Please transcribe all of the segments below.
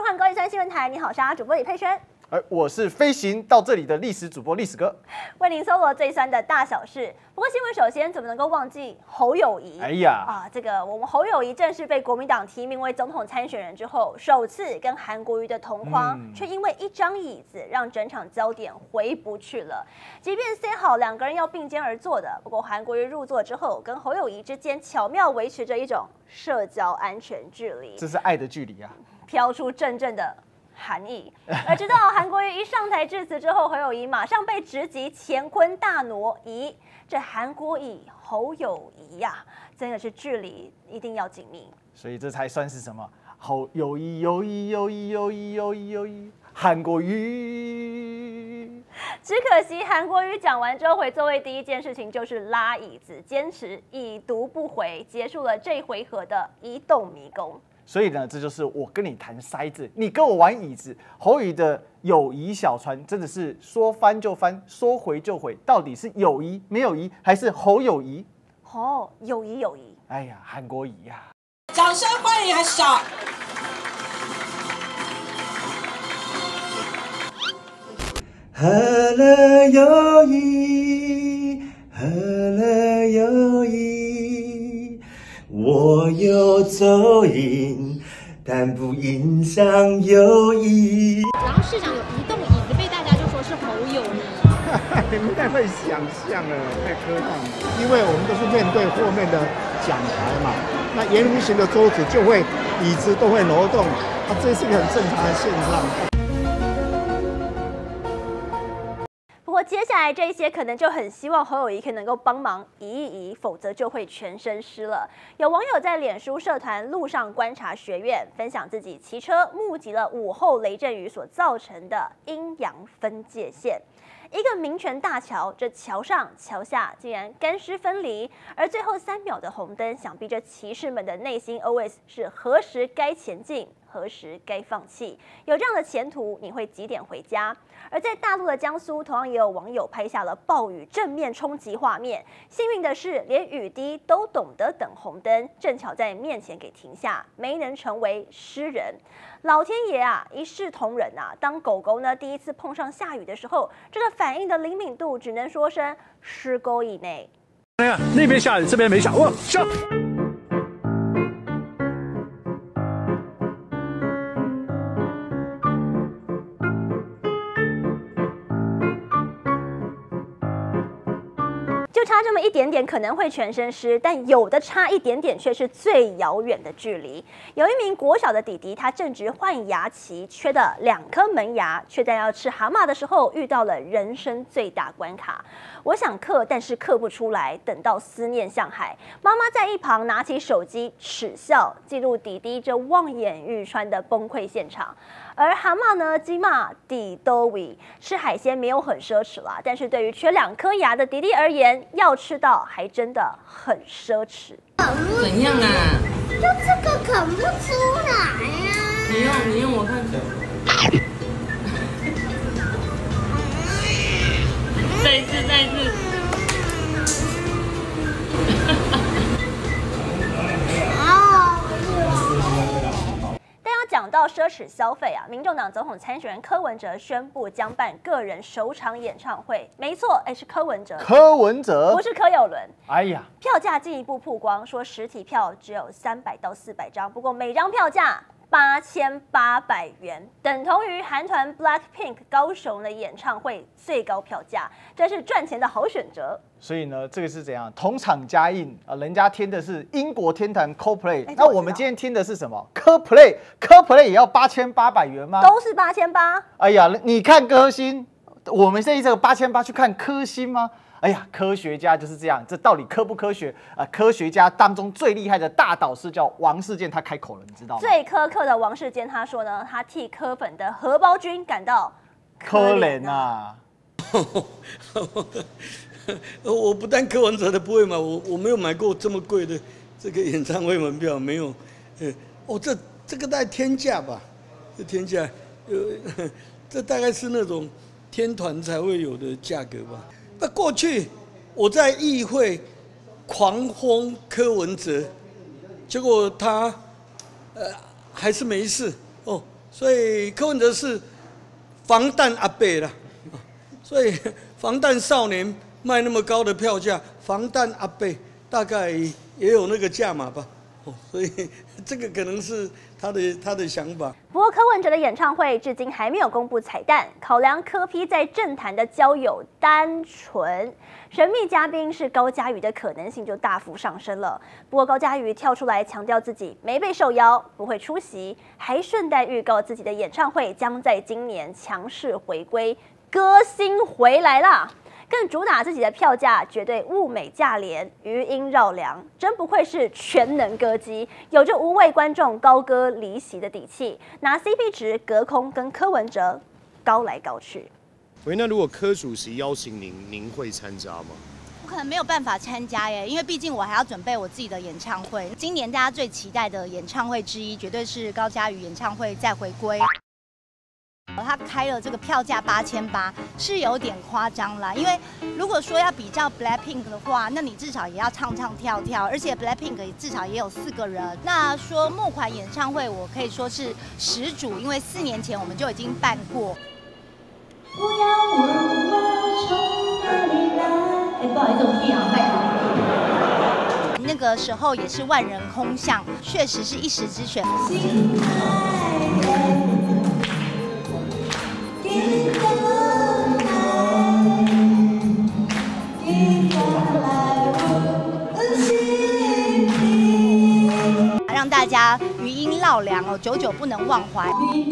看高一三新闻台，你好，我是主播李佩萱。 我是飞行到这里的历史主播历史哥， 为您搜罗最酸的大小事。不过新闻首先怎么能够忘记侯友宜？ 哎呀， 我们侯友宜正式被国民党提名为总统参选人之后，首次跟韩国瑜的同框，却因为一张椅子让整场焦点回不去了。即便 say 好两个人要并肩而坐的，不过韩国瑜入座之后，跟侯友宜之间巧妙维持着一种社交安全距离， 这是爱的距离啊， 飘出阵阵的含义。而直到韩国瑜一上台致辞之后，侯友宜马上被直击乾坤大挪移。这韩国瑜侯友宜呀，真的是距离一定要紧密。 所以这才算是什么？侯友宜韩国瑜。 只可惜韩国瑜讲完之后回座位，第一件事情就是拉椅子，坚持已读不回，结束了这回合的移动迷宫。 所以呢，这就是我跟你谈筛子，你跟我玩椅子。侯友宜的友谊小船真的是说翻就翻，说回就回，到底是友谊没有谊，还是侯友谊？ 哦，友谊友谊。 哎呀，韩国瑜呀！ 掌声欢迎还少。 喝了友谊，喝了友谊，我又走音，但不影响友谊。 然后市长有移动椅子，被大家就说是侯友宜。 你太会想象了，太科幻了。因为我们都是面对后面的讲台嘛，那圆弧形的桌子就会椅子都会挪动，这是一个很正常的现象。 不过接下来这些可能就很希望侯友宜可以能够帮忙移一移，否则就会全身湿了。有网友在脸书社团路上观察学院分享自己骑车目击了午后雷阵雨所造成的阴阳分界线。一个民权大桥，这桥上桥下竟然干湿分离，而最后3秒的红灯，想必这骑士们的内心 OS 是何时该前进，何时该放弃？有这样的前途，你会几点回家？而在大陆的江苏，同样也有网友拍下了暴雨正面冲击画面。幸运的是，连雨滴都懂得等红灯，正巧在面前给停下，没能成为诗人。老天爷啊，一视同仁啊！当狗狗呢第一次碰上下雨的时候，这个反应的灵敏度只能说声失沟以内。 哎呀，那边下雨，这边没下，哇，下。 差这么一点点可能会全身湿，但有的差一点点却是最遥远的距离。有一名国小的弟弟，他正值换牙期，缺的2颗门牙，却在要吃蛤蟆的时候遇到了人生最大关卡。我想刻，但是刻不出来，等到思念像海。妈妈在一旁拿起手机耻笑，记录弟弟这望眼欲穿的崩溃现场。而蛤蟆呢，鸡骂底都位，吃海鲜没有很奢侈啦，但是对于缺2颗牙的弟弟而言，要吃到还真的很奢侈。 怎样啊？ 就这个啃不出来呀、 你用我看。再一次。 讲到奢侈消费啊，民众党总统参选人柯文哲宣布将办个人首场演唱会。没错，是柯文哲，不是柯有伦。 哎呀， 票价进一步曝光，说实体票只有300到400张，不过每张票价8800元，等同于韩团 BLACKPINK 高雄的演唱会最高票价，这是赚钱的好选择。 所以呢，这个是怎样？同场加印啊，人家听的是英国天团 Coldplay， 那我们今天听的是什么？科 Play 也要8800元吗？ 都是8800。 哎呀，你看歌星，我们这个8800去看歌星吗？哎呀，科学家就是这样，这到底科不科学啊？科学家当中最厉害的大导师叫王世坚，他开口了，你知道吗？ 最苛刻的王世坚他说呢，他替柯粉的荷包君感到可怜啊。 我不但柯文哲的不会买，我没有买过这么贵的这个演唱会门票，没有。这个大概天价吧，这天价，这大概是那种天团才会有的价格吧。那过去我在议会狂轰柯文哲，结果他还是没事哦， 所以柯文哲是防弹阿伯啦，所以防弹少年卖那么高的票价，防弹阿伯大概也有那个价码吧。所以这个可能是他的想法。 不过柯文哲的演唱会至今还没有公布彩蛋，考量柯 P 在政坛的交友单纯，神秘嘉宾是高嘉瑜的可能性就大幅上升了。不过高嘉瑜跳出来强调自己没被受邀，不会出席，还顺带预告自己的演唱会将在今年强势回归，歌星回来啦！更主打自己的票价绝对物美价廉，余音绕梁，真不愧是全能歌姬，有着无畏观众高歌离席的底气，拿 CP 值隔空跟柯文哲高来高去。 喂，那如果柯主席邀请您，您会参加吗？ 我可能没有办法参加耶，因为毕竟我还要准备我自己的演唱会。今年大家最期待的演唱会之一，绝对是高嘉瑜演唱会再回归。他开了这个票价8800，是有点夸张啦。因为如果说要比较 BLACKPINK 的话，那你至少也要唱唱跳跳，而且 BLACKPINK 至少也有4个人。那说募款演唱会，我可以说是始祖，因为4年前我们就已经办过。不要问我从哪里来，不好意思，我屁啊，拜托。那个时候也是万人空巷，确实是一时之选。让大家余音绕梁哦，久久不能忘怀。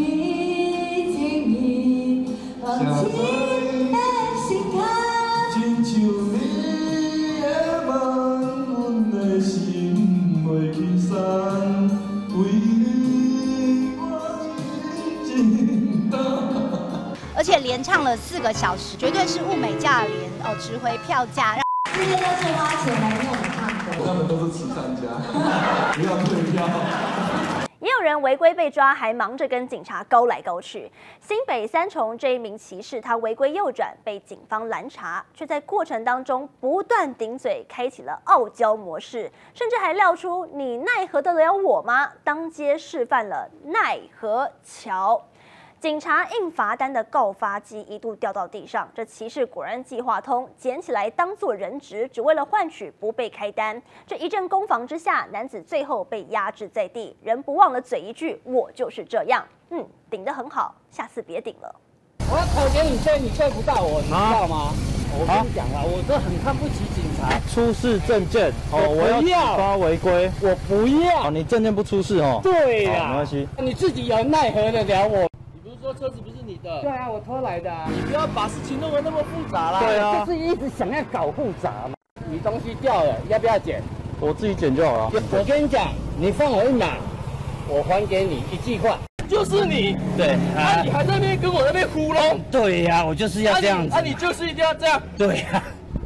而且连唱了4个小时，绝对是物美价廉哦，值回票价。这些都是花钱来听我们唱歌， 他们都是慈善家，不要退票。 也有人违规被抓，还忙着跟警察高来高去。新北3重这一名骑士，他违规右转被警方拦查，却在过程当中不断顶嘴，开启了傲娇模式，甚至还撂出“你奈何得了我吗”，当街示范了奈何桥。警察印罚单的告发机一度掉到地上，这骑士果然计划通，捡起来当作人质，只为了换取不被开单。这一阵攻防之下，男子最后被压制在地，人不忘了嘴一句：“我就是这样。”顶得很好，下次别顶了。 我要口给你吹，你吹不到我，你知道吗？我跟你讲了，我这很看不起警察。 出示证件我要举发违规， 我不要。 你证件不出示哦。 对呀， 没关系。 你自己有奈何得了我？ 说车子不是你的， 对啊，我偷来的啊！ 你不要把事情弄得那么复杂啦。 对啊，就是一直想要搞复杂嘛。你东西掉了，要不要捡？ 我自己捡就好了。 我跟你讲，你放我一马，我还给你1句话。 就是你，对啊，你还在那边跟我那边糊弄。 对呀，我就是要这样子。 你就是一定要这样。 对呀。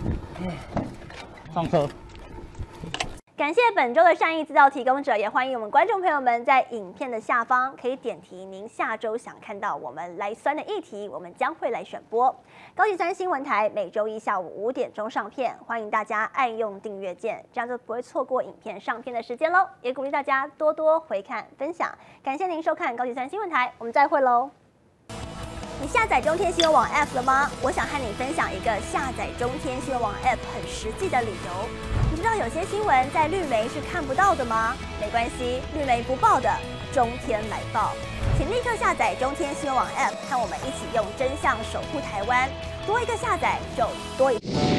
上车。 感谢本周的善意资料提供者，也欢迎我们观众朋友们在影片的下方可以点题您下周想看到我们来酸的议题，我们将会来选播。高级3新闻台每周一下午5点钟上片，欢迎大家按用订阅键，这样就不会错过影片上片的时间喽。也鼓励大家多多回看分享，感谢您收看高级3新闻台，我们再会喽。你下载中天新闻网 App 了吗？我想和你分享一个下载中天新闻网 App 很实际的理由。你知道有些新闻在绿媒是看不到的吗？没关系，绿媒不报的，中天来报。请立刻下载中天新闻网 App， 和我们一起用真相守护台湾。多一个下载就多一。